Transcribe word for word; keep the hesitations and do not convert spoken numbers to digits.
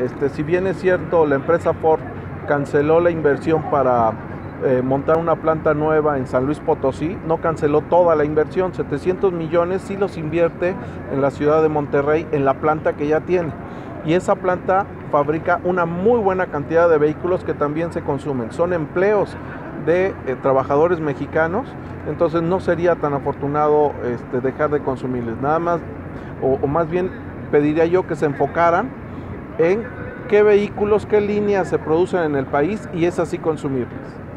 Este, si bien es cierto, la empresa Ford canceló la inversión para eh, montar una planta nueva en San Luis Potosí, no canceló toda la inversión, setecientos millones sí los invierte en la ciudad de Monterrey, en la planta que ya tiene. Y esa planta fabrica una muy buena cantidad de vehículos que también se consumen. Son empleos de eh, trabajadores mexicanos, entonces no sería tan afortunado este, dejar de consumirles. Nada más, o, o más bien pediría yo que se enfocaran en qué vehículos, qué líneas se producen en el país y es así consumirles.